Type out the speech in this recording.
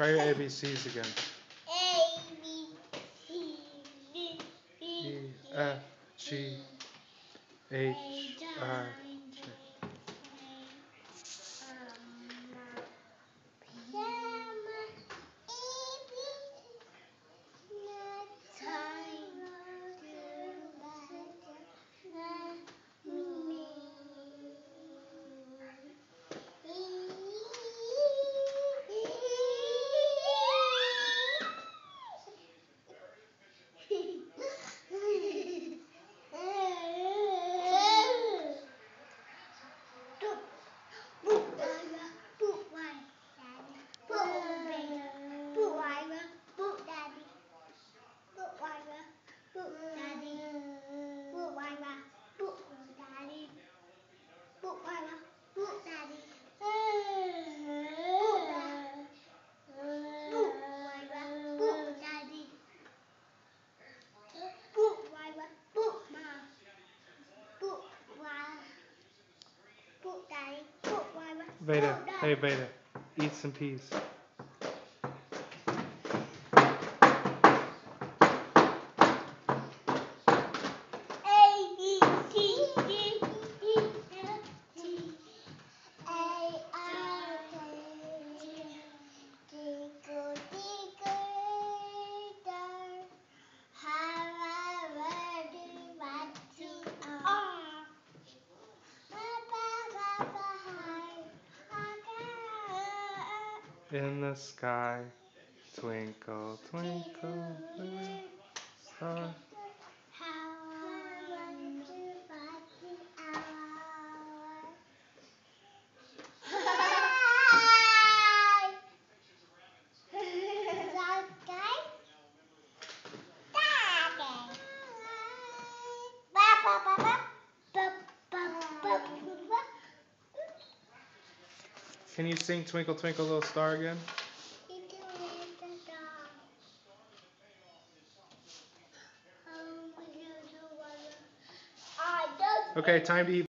Try your ABCs again. A, B, C, D, E, F, G, H, I, J. Veda, hey Veda, eat some peas. In the sky, twinkle, twinkle, little star. Can you sing Twinkle Twinkle Little Star again? Okay, time to eat.